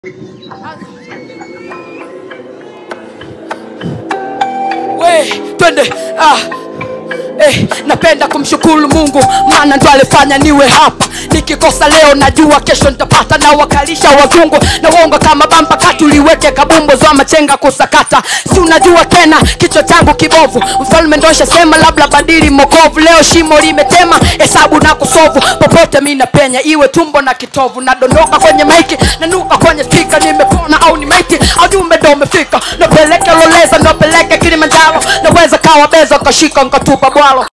Twende napenda kumshukuru Mungu maana ndo alifanya niwe hapa. Nikikosa leo najua kesho nitapata, na wakalisha wazungu na uongo kama bamba katuliweke kabumbo za machenga kusakata. Si unajua tena kichwa changu kibovu, mfalme ndosha sema labda badili mokovu. Leo shimo limetema hesabu na kusovu, popote mimi napenya iwe tumbo na kitovu. Na dondoka kwenye maiki na nuka kwenye speaker, nimepona au ni maiti au jumbe ndo umefika. Napeleke Loleza napeleke Kilimanjaro, naweza kawa beza kashika nkatupa bwalo.